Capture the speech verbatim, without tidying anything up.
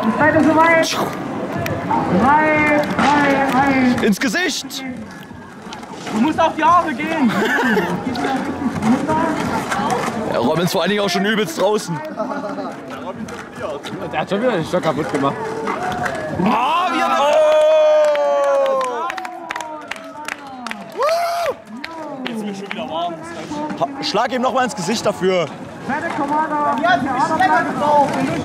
Seid ihr soweit? Drei, drei, eins. Ins Gesicht! Du musst auf die Arme gehen. Ja, Robin ist vor allen Dingen auch schon übelst draußen. Der hat schon wieder den Stock kaputt gemacht. Ah, wie er Jetzt bin ich schon wieder warm. Schlag ihm noch mal ins Gesicht dafür. Fette Kommando. Ja, du bist lecker drauf.